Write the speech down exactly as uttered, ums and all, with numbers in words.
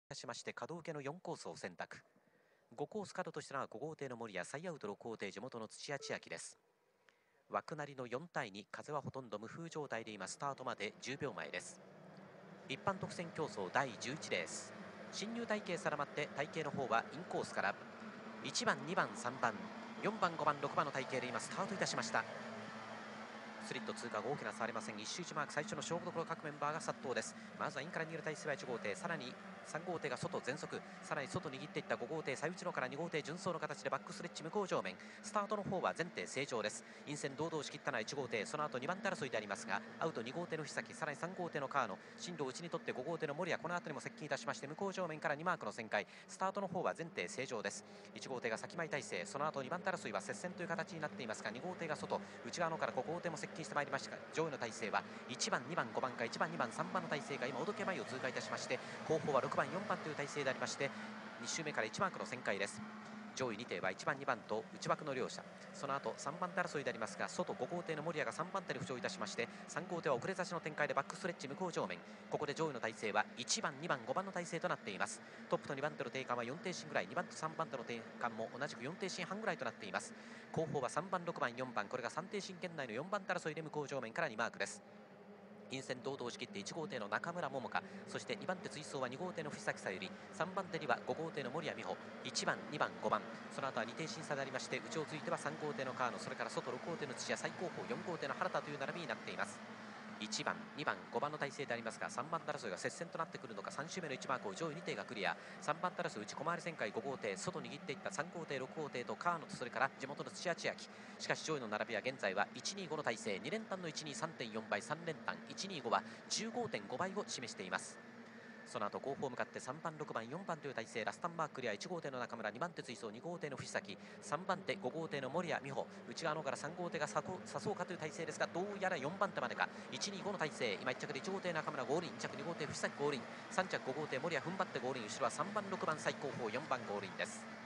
しまして角受けのよんコースを選択。ごコース角としたのはご号艇の森谷、最アウトろく号艇地元の土屋千秋です。枠なりのよん対に、風はほとんど無風状態で今スタートまでじゅうびょうまえです。一般特選競争だいじゅういちレース、進入体系定まって体系の方はインコースからいちばんにばんさんばんよんばんごばんろくばんの体系で今スタートいたしました。スリット通過が大きな差ありません。一周一マーク、最初の勝負どころ、各メンバーが殺到です。まずはインから逃げる体勢はいち号艇、さらにさん号艇が外全速、さらに外握っていったご号艇、最内のからに号艇順走の形でバックスレッチ向こう上面、スタートの方は全艇正常です。陰線堂々仕切ったのはいち号艇、その後にばん手争いでありますが、アウトに号艇の日崎、さらにさん号艇の川野、進路内にとってご号艇の森谷、この辺りも接近いたしまして、向こう上面からにマークの旋回、スタートの方は全艇正常です。いち号艇が先前体勢、その後にばん手争いは接戦という形になっていますが、に号艇が外、内側のからご号艇も接近してまいりましたが、上位の体勢はいちばんにばんごばんかいちばんにばんさんばんの体勢が今おどけ前を通過いたしまして、後方はろくばんよんばんという体勢でありまして、に周目からいちマークの旋回です。上位に艇はいちばんにばんと内枠の両者、その後さんばん手争いでありますが、外ご号艇の森谷がさんばん手で浮上いたしまして、さん号艇は遅れ差しの展開でバックストレッチ向こう上面、ここで上位の体勢はいちばんにばんごばんの体勢となっています。トップとにばん手の定間はよん艇進ぐらい、にばんとさんばん手の定間も同じくよん艇進半ぐらいとなっています。後方はさんばんろくばんよんばん、これがさん艇進圏内のよんばん手争いで向こう上面からにマークです。陰線堂々仕切っていち号艇の中村桃香、そしてにばん手追走はに号艇の藤崎さゆり、さんばん手にはご号艇の森谷美穂、いちばんにばんごばん、その後はに艇審査でありまして、内をついてはさん号艇の川野、それから外ろく号艇の土屋、最後方よん号艇の原田という並びになっています。いちばんにばんごばんの体勢でありますが、さんばん手争いが接戦となってくるのか、さん周目のいちマークを上位に艇がクリア、さんばん手争い内小回り旋回ご号艇、外握っていったさん号艇ろく号艇と川野と、それから地元の土屋千秋、しかし上位の並びは現在はいちにごの体勢、に連単のいちにさんてんよん倍、さん連単いちにごは じゅうごてんご 倍を示しています。その後後方向かってさんばんろくばんよんばんという体勢、ラスタンマーククリア、いち号艇の中村、にばん手追走に号艇の藤崎、さんばん手ご号艇の森谷美穂、内側のからさん号艇が誘うかという体勢ですが、どうやらよんばん手までか、いちにごの体勢、今いっ着でいち号艇中村合輪、に着に号艇藤崎合輪、さん着ご号艇森谷踏ん張って合輪、後ろはさんばんろくばん最後方よんばん合輪です。